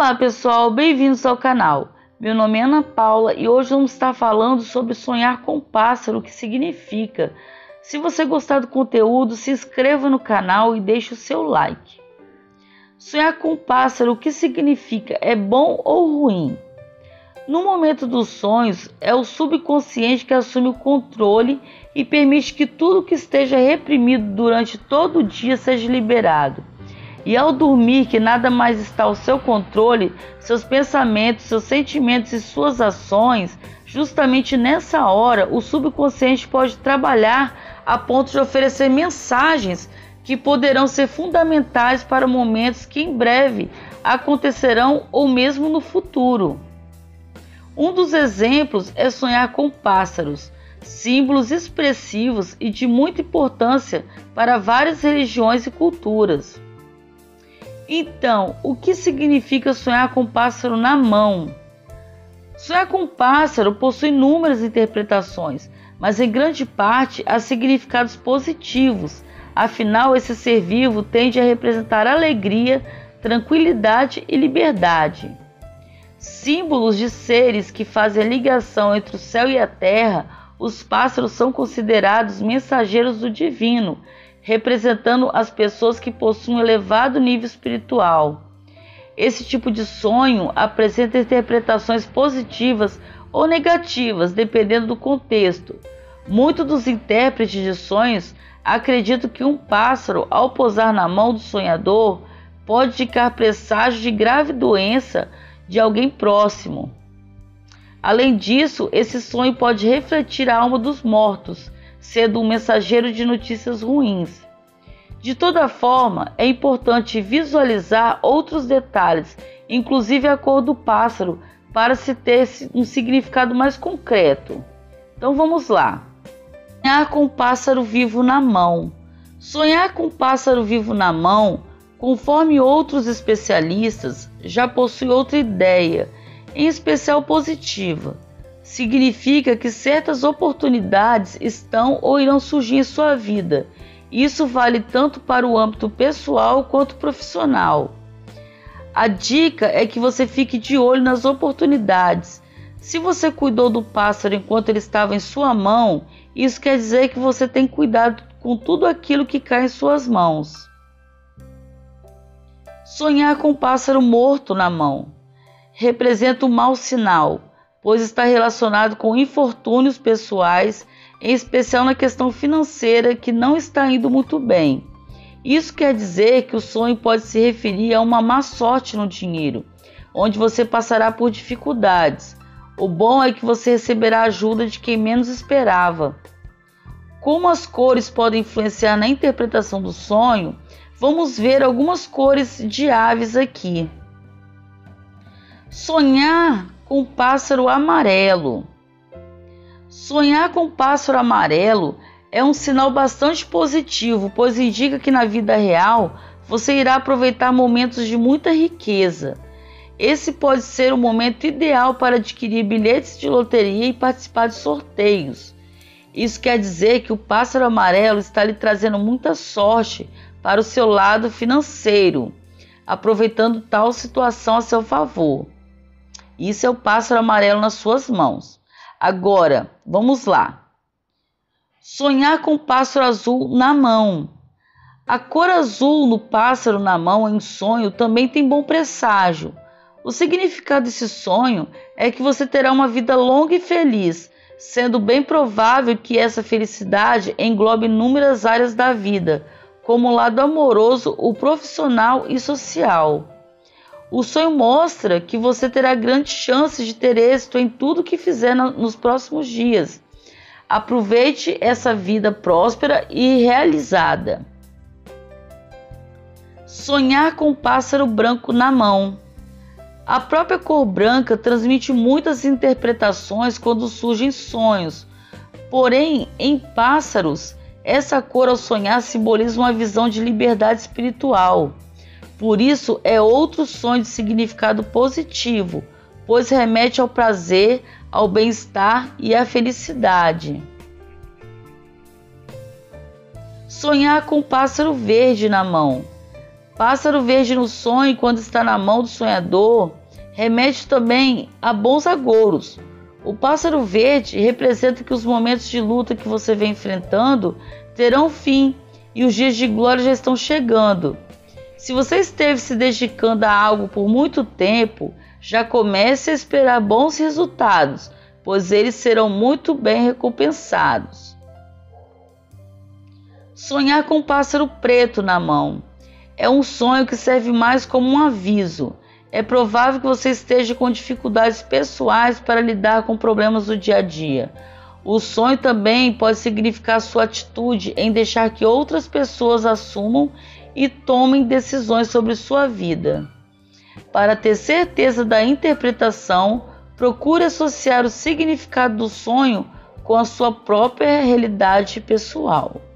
Olá pessoal, bem-vindos ao canal. Meu nome é Ana Paula e hoje vamos estar falando sobre sonhar com pássaro, o que significa. Se você gostar do conteúdo, se inscreva no canal e deixe o seu like. Sonhar com pássaro, o que significa? É bom ou ruim? No momento dos sonhos, é o subconsciente que assume o controle e permite que tudo que esteja reprimido durante todo o dia seja liberado. E ao dormir, que nada mais está ao seu controle, seus pensamentos, seus sentimentos e suas ações, justamente nessa hora, o subconsciente pode trabalhar a ponto de oferecer mensagens que poderão ser fundamentais para momentos que em breve acontecerão ou mesmo no futuro. Um dos exemplos é sonhar com pássaros, símbolos expressivos e de muita importância para várias religiões e culturas. Então, o que significa sonhar com pássaro na mão? Sonhar com pássaro possui inúmeras interpretações, mas em grande parte há significados positivos. Afinal, esse ser vivo tende a representar alegria, tranquilidade e liberdade. Símbolos de seres que fazem a ligação entre o céu e a terra, os pássaros são considerados mensageiros do divino, representando as pessoas que possuem um elevado nível espiritual. Esse tipo de sonho apresenta interpretações positivas ou negativas, dependendo do contexto. Muitos dos intérpretes de sonhos acreditam que um pássaro, ao pousar na mão do sonhador, pode indicar presságio de grave doença de alguém próximo. Além disso, esse sonho pode refletir a alma dos mortos, sendo um mensageiro de notícias ruins. De toda forma, é importante visualizar outros detalhes, inclusive a cor do pássaro, para se ter um significado mais concreto. Então vamos lá. Sonhar com um pássaro vivo na mão. Sonhar com um pássaro vivo na mão, conforme outros especialistas, já possui outra ideia, em especial positiva. Significa que certas oportunidades estão ou irão surgir em sua vida. Isso vale tanto para o âmbito pessoal quanto profissional. A dica é que você fique de olho nas oportunidades. Se você cuidou do pássaro enquanto ele estava em sua mão, isso quer dizer que você tem cuidado com tudo aquilo que cai em suas mãos. Sonhar com um pássaro morto na mão representa um mau sinal, pois está relacionado com infortúnios pessoais, em especial na questão financeira, que não está indo muito bem. Isso quer dizer que o sonho pode se referir a uma má sorte no dinheiro, onde você passará por dificuldades. O bom é que você receberá ajuda de quem menos esperava. Como as cores podem influenciar na interpretação do sonho, vamos ver algumas cores de aves aqui. Sonhar com um pássaro amarelo. Sonhar com um pássaro amarelo é um sinal bastante positivo, pois indica que na vida real você irá aproveitar momentos de muita riqueza. Esse pode ser o momento ideal para adquirir bilhetes de loteria e participar de sorteios. Isso quer dizer que o pássaro amarelo está lhe trazendo muita sorte para o seu lado financeiro, aproveitando tal situação a seu favor. Isso é o pássaro amarelo nas suas mãos. Agora, vamos lá. Sonhar com o pássaro azul na mão. A cor azul no pássaro na mão em sonho também tem bom presságio. O significado desse sonho é que você terá uma vida longa e feliz, sendo bem provável que essa felicidade englobe inúmeras áreas da vida, como o lado amoroso, o profissional e social. O sonho mostra que você terá grandes chances de ter êxito em tudo que fizer nos próximos dias. Aproveite essa vida próspera e realizada. Sonhar com um pássaro branco na mão. A própria cor branca transmite muitas interpretações quando surgem sonhos. Porém, em pássaros, essa cor ao sonhar simboliza uma visão de liberdade espiritual. Por isso, é outro sonho de significado positivo, pois remete ao prazer, ao bem-estar e à felicidade. Sonhar com um pássaro verde na mão. Pássaro verde no sonho, quando está na mão do sonhador, remete também a bons agouros. O pássaro verde representa que os momentos de luta que você vem enfrentando terão fim e os dias de glória já estão chegando. Se você esteve se dedicando a algo por muito tempo, já comece a esperar bons resultados, pois eles serão muito bem recompensados. Sonhar com um pássaro preto na mão. É um sonho que serve mais como um aviso. É provável que você esteja com dificuldades pessoais para lidar com problemas do dia a dia. O sonho também pode significar sua atitude em deixar que outras pessoas assumam e tomem decisões sobre sua vida. Para ter certeza da interpretação, procure associar o significado do sonho com a sua própria realidade pessoal.